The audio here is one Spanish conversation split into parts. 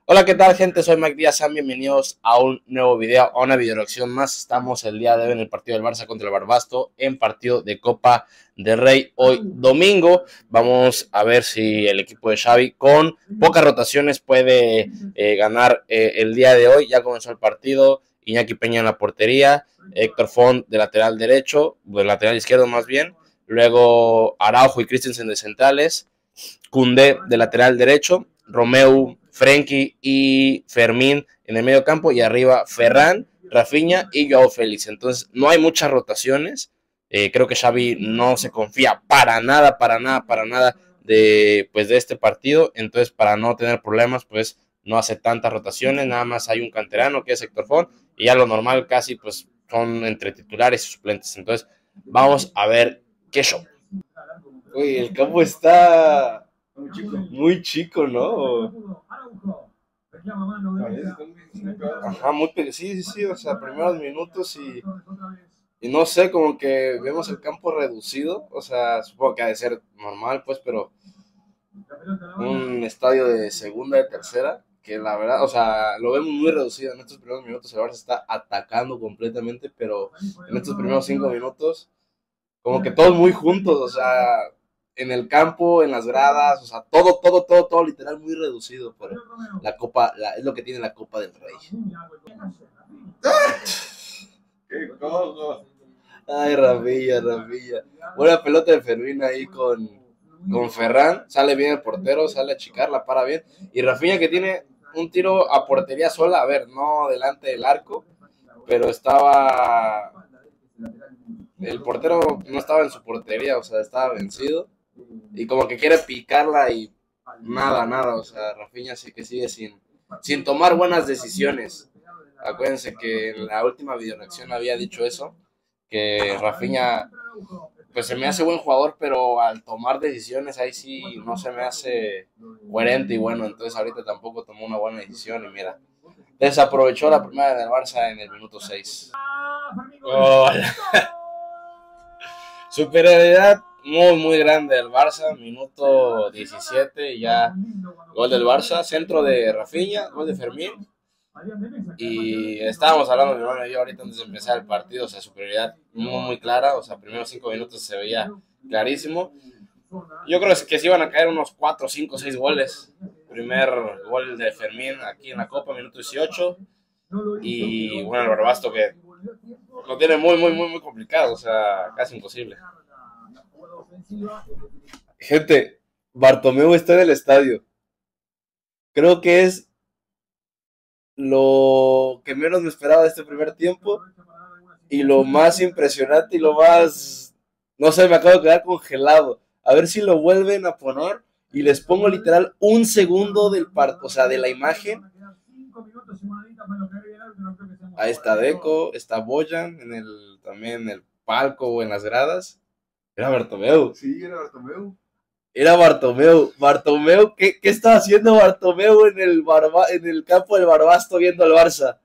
Hola, ¿qué tal, gente? Soy Mike Díaz, sean bienvenidos a un nuevo video, a una video reacción más. Estamos el día de hoy en el partido del Barça contra el Barbastro, en partido de Copa del Rey. Hoy domingo vamos a ver si el equipo de Xavi con pocas rotaciones puede ganar el día de hoy. Ya comenzó el partido, Iñaki Peña en la portería, Héctor Font de lateral derecho, de lateral izquierdo más bien, luego Araujo y Christensen de centrales, Koundé de lateral derecho, Romeu, Frenkie y Fermín en el medio campo, y arriba Ferran, Rafinha y Joao Félix. Entonces no hay muchas rotaciones. Creo que Xavi no se confía para nada de este partido. Entonces, para no tener problemas, pues no hace tantas rotaciones. Nada más hay un canterano que es Héctor Font, y ya lo normal casi pues son entre titulares y suplentes. Entonces vamos a ver qué show. Uy, el campo está muy chico, ¿no? Ajá, muy pequeño. Sí, sí, sí, o sea, primeros minutos y no sé, como que vemos el campo reducido, o sea, supongo que ha de ser normal, pues, pero un estadio de segunda, de tercera, que la verdad, o sea, lo vemos muy reducido. En estos primeros minutos el Barça está atacando completamente, pero en estos primeros 5 minutos, como que todos muy juntos, o sea, en el campo, en las gradas, o sea, todo, literal, muy reducido, pero la Copa, es lo que tiene la Copa del Rey. ¡Qué cojo! Ay, Rafinha. Buena pelota de Fermín ahí con Ferran, sale bien el portero, sale a achicar, para bien, y Rafinha que tiene un tiro a portería sola, a ver, no delante del arco, pero el portero no estaba en su portería, o sea, estaba vencido, y como que quiere picarla y nada, o sea, Rafinha sí que sigue sin tomar buenas decisiones. Acuérdense que en la última videoreacción había dicho eso, que Rafinha pues se me hace buen jugador, pero al tomar decisiones ahí sí no se me hace coherente, y bueno, entonces ahorita tampoco tomó una buena decisión y mira, desaprovechó la primera del Barça en el minuto 6. Oh, superioridad muy grande del Barça, minuto 17 y ya gol del Barça, centro de Rafinha, gol de Fermín. Y estábamos hablando, mi hermano y yo, ahorita antes de empezar el partido, o sea, superioridad muy clara, o sea, primeros 5 minutos se veía clarísimo. Yo creo que se iban a caer unos 4, 5, 6 goles. Primer gol de Fermín aquí en la Copa, minuto 18. Y bueno, el Barbastro que lo tiene muy complicado, o sea, casi imposible. Gente, Bartomeu está en el estadio. Creo que es lo que menos me esperaba de este primer tiempo y lo más impresionante y lo más, no sé, me acabo de quedar congelado. A ver si lo vuelven a poner y les pongo literal un segundo del o sea, de la imagen. Ahí está Deco, está Boyan también en el palco o en las gradas. Era Bartomeu. Sí, era Bartomeu. Era Bartomeu. Bartomeu, ¿qué estaba haciendo Bartomeu en el campo del Barbastro viendo al Barça?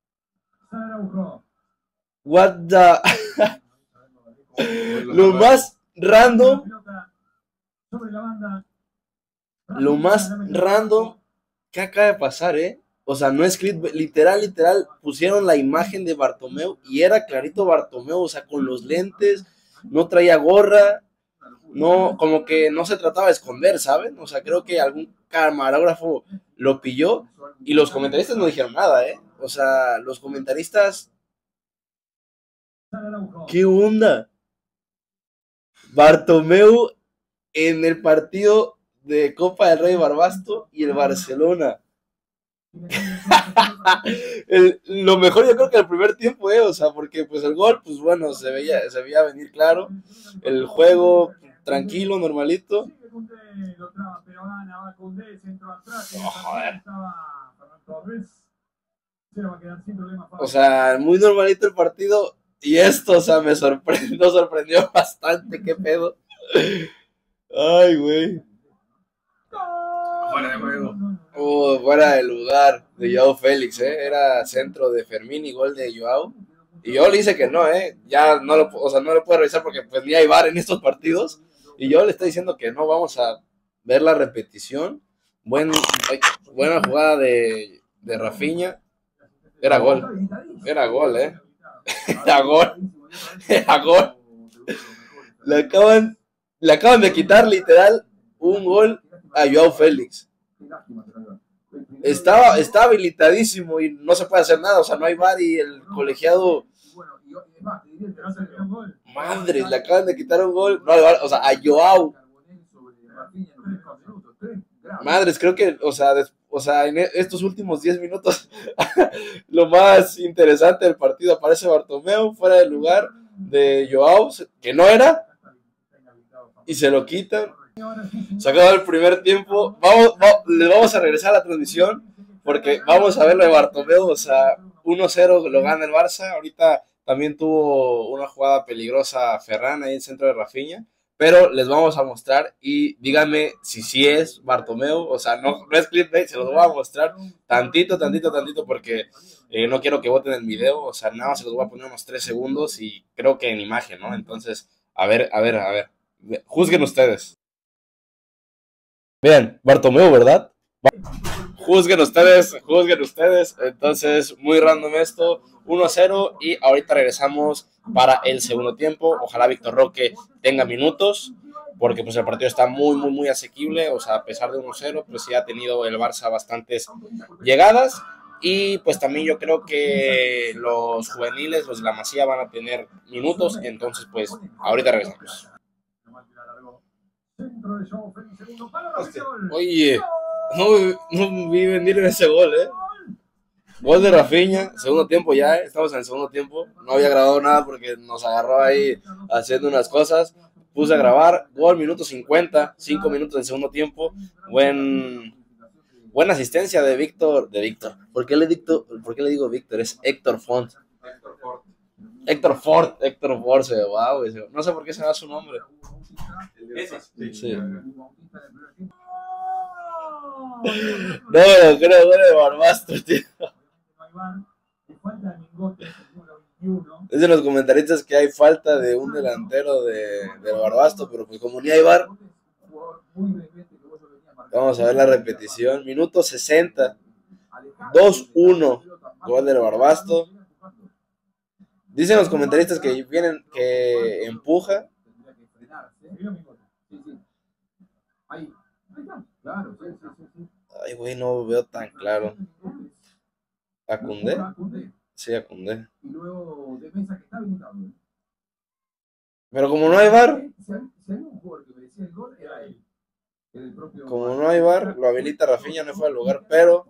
What the... Lo más random que acaba de pasar, o sea, no es clip, literal, pusieron la imagen de Bartomeu y era clarito Bartomeu, o sea, con los lentes, no traía gorra, no, como que no se trataba de esconder, ¿saben? O sea, creo que algún camarógrafo lo pilló y los comentaristas no dijeron nada, o sea, los comentaristas, ¿qué onda? Bartomeu en el partido de Copa del Rey Barbastro y el Barcelona. Lo mejor yo creo que el primer tiempo, o sea, porque pues el gol, pues bueno, se veía venir claro, el juego tranquilo, normalito. Oh, joder. O sea, muy normalito el partido y esto, o sea, me sorprendió bastante, qué pedo. Ay, güey. Fuera de juego. Fuera de lugar de Joao Félix, era centro de Fermín y gol de Joao. Y yo le dice que no, ya no lo, o sea, no lo puedo revisar porque pues ni hay VAR en estos partidos. Y yo le estoy diciendo que no, vamos a ver la repetición. Ay, buena jugada de Rafinha. Era gol, era gol, era gol, era gol. Le acaban de quitar literal un gol a Joao Félix. Está habilitadísimo y no se puede hacer nada, o sea, no hay VAR y el colegiado. Madres, le acaban de quitar un gol. No, o sea, a Joao. Madres, creo que, o sea, en estos últimos 10 minutos, lo más interesante del partido, aparece Bartomeu fuera del lugar de Joao, que no era, y se lo quitan. Se acabó el primer tiempo. Le vamos a regresar a la transmisión porque vamos a ver lo de Bartomeu. O sea, 1-0 lo gana el Barça. Ahorita también tuvo una jugada peligrosa Ferran ahí en el centro de Rafinha. Pero les vamos a mostrar y díganme si sí es Bartomeu. O sea, no es clickbait, se los voy a mostrar tantito porque no quiero que voten el video. O sea, nada más se los voy a poner unos 3 segundos y creo que en imagen, ¿no? Entonces, a ver. Juzguen ustedes. Bien, Bartomeu, ¿verdad? Juzguen ustedes. Entonces, muy random esto. 1-0 y ahorita regresamos para el segundo tiempo. Ojalá Víctor Roque tenga minutos, porque pues el partido está muy asequible. O sea, a pesar de 1-0, pues sí ha tenido el Barça bastantes llegadas. Y pues también yo creo que los juveniles, los de la Masía, van a tener minutos. Entonces, pues ahorita regresamos. Oye, no vi venir en ese gol, Gol de Rafinha, segundo tiempo ya, estamos en el segundo tiempo. No había grabado nada porque nos agarró ahí haciendo unas cosas. Puse a grabar, gol, minuto 50, 5 minutos del segundo tiempo. Buena asistencia de Víctor. ¿Por qué le digo Víctor? Es Héctor Font. Héctor Ford, wow, no sé por qué se da su nombre. Sí. No, creo de Barbastro, tío. Dicen los comentaristas que hay falta de un delantero de Barbastro, pero pues como ni hay VAR, vamos a ver la repetición. Minuto 60, 2-1, gol del Barbastro. Dicen los comentaristas que empuja. Ay, güey, no veo tan claro. ¿A Koundé? Sí, a Koundé. Pero como no hay VAR, lo habilita Rafinha, no fue al lugar, pero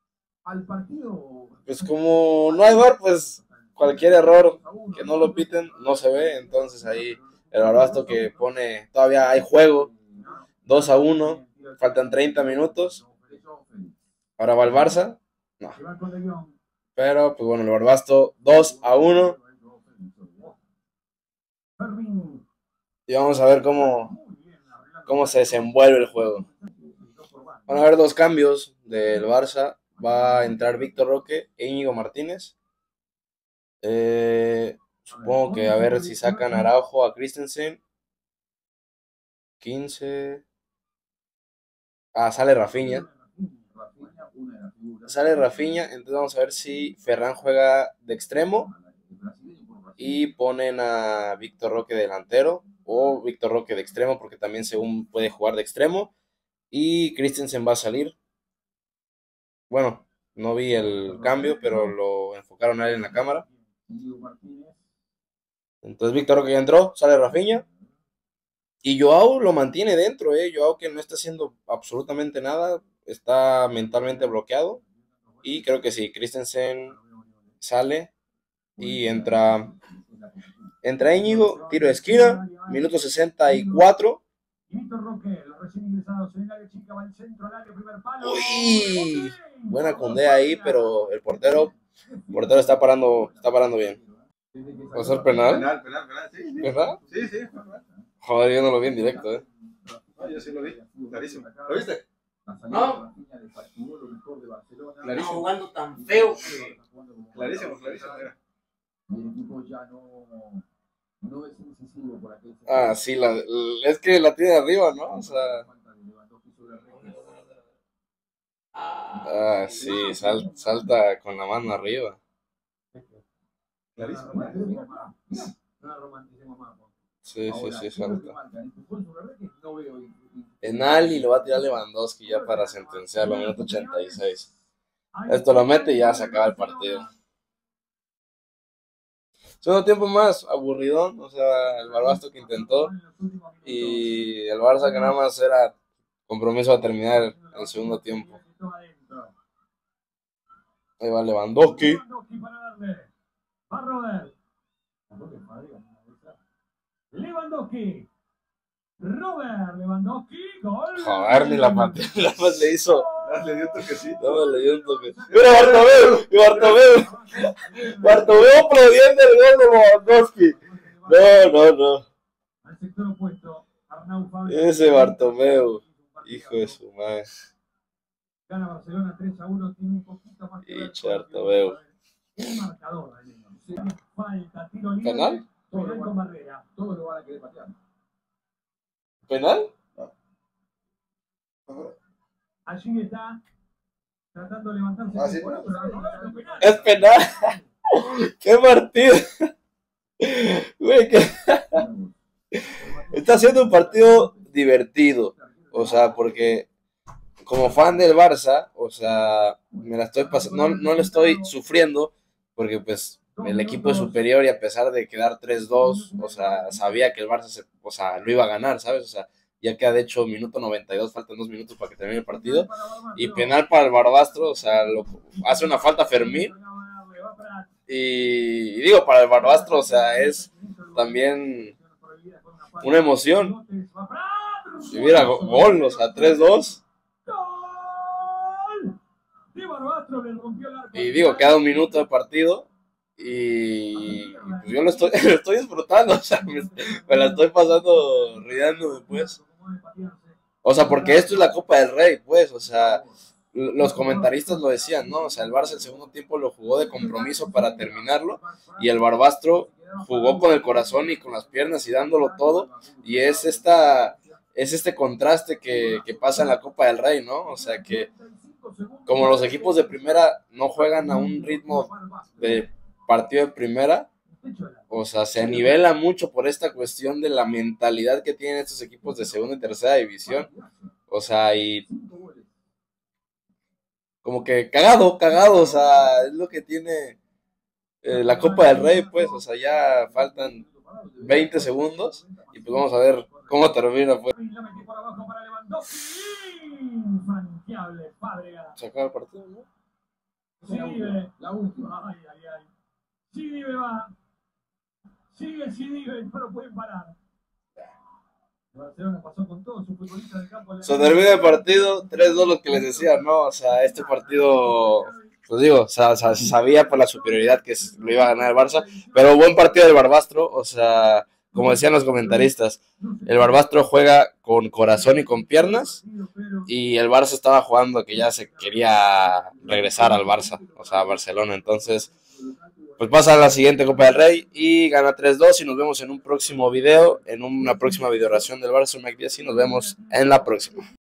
pues como no hay VAR, pues cualquier error que no lo piten no se ve. Entonces ahí el Barbastro que pone, todavía hay juego, 2-1, faltan 30 minutos. Ahora va el Barça, no. Pero pues bueno, el Barbastro 2-1. Y vamos a ver cómo se desenvuelve el juego. Van a haber dos cambios del Barça. Va a entrar Víctor Roque e Íñigo Martínez. Supongo que a ver si sacan a Araujo, a Christensen. 15. Sale Rafinha. Entonces vamos a ver si Ferran juega de extremo y ponen a Víctor Roque delantero o Víctor Roque de extremo, porque también según puede jugar de extremo, y Christensen va a salir. Bueno, no vi el cambio, pero lo enfocaron a él en la cámara. Entonces Víctor Roque ya entró, sale Rafinha. Y Joao lo mantiene dentro, Joao que no está haciendo absolutamente nada, está mentalmente bloqueado. Y creo que sí, Christensen sale y entra Íñigo, tiro de esquina, minuto 64. Uy, buena Koundé ahí, pero el portero está parando bien. ¿Va a ser penal? Penal, sí. ¿Verdad? Sí. Joder, yo no lo vi en directo, No, yo sí lo vi, clarísimo. ¿Lo viste? No. Clarísimo. Jugando tan feo que... Clarísimo, mira. Sí, es que la tiene arriba, ¿no? O sea, Ah, sí, salta con la mano arriba. Clarísimo. Sí, salta. Penal y lo va a tirar Lewandowski ya para sentenciarlo, minuto 86. Esto lo mete y ya se acaba el partido. Segundo tiempo más aburridón, o sea, el Barbastro que intentó y el Barça que nada más era compromiso a terminar el segundo tiempo. Ahí va Lewandowski. Lewandowski. Robert Lewandowski, gol. Joder, ni la pateó, nada más le hizo. Le dio un toquecito. Nada más le dio un toque. ¡Mira Bartomeu aplaudiendo el gol de Lewandowski! No. Al sector opuesto, Arnau Fabio. Ese Bartomeu, hijo de su madre. Gana Barcelona 3-1, tiene un poquito más que ver Y Bartomeu. el marcador. Falta, tiro libre. ¿Penal? Penal con Barrera. Todos lo van a querer patear. ¿Penal? Allí está tratando de levantarse. Ah, sí. Penal. Es penal. ¡Qué partido! Güey, está siendo un partido divertido. O sea, porque como fan del Barça, o sea, me la estoy pasando, no le estoy sufriendo, porque pues el equipo es superior y a pesar de quedar 3-2, o sea, sabía que el Barça lo iba a ganar, ¿sabes? O sea, ya queda de hecho minuto 92, faltan 2 minutos para que termine el partido, y penal para el Barbastro, o sea, hace una falta Fermín, y digo, para el Barbastro, o sea, es también una emoción, y mira, gol, o sea, 3-2, y digo, queda 1 minuto de partido, y pues yo lo estoy disfrutando, o sea, me la estoy pasando riendo después. O sea, porque esto es la Copa del Rey, pues, o sea, los comentaristas lo decían, ¿no? O sea, el Barça el segundo tiempo lo jugó de compromiso para terminarlo y el Barbastro jugó con el corazón y con las piernas y dándolo todo, y es este contraste que pasa en la Copa del Rey, ¿no? O sea, que como los equipos de primera no juegan a un ritmo de partido de primera, o sea, se nivela mucho por esta cuestión de la mentalidad que tienen estos equipos de segunda y tercera división, o sea, y como que cagado, o sea, es lo que tiene la Copa del Rey, pues, o sea, ya faltan 20 segundos y pues vamos a ver cómo termina, pues. Se acaba el partido, ¿no? La última. Sigue va. Sigue, no lo pueden parar. Barcelona pasó con todos sus futbolistas del campo. Se termina el partido, 3-2 lo que les decía, ¿no? O sea, este partido, pues digo, o sea, se sabía por la superioridad que lo iba a ganar el Barça, pero buen partido del Barbastro, o sea, como decían los comentaristas, el Barbastro juega con corazón y con piernas, y el Barça estaba jugando que ya se quería regresar al Barça, o sea, a Barcelona, entonces pues pasa a la siguiente Copa del Rey y gana 3-2 y nos vemos en un próximo video, en una próxima videoreacción del Barça Mike Díaz y nos vemos en la próxima.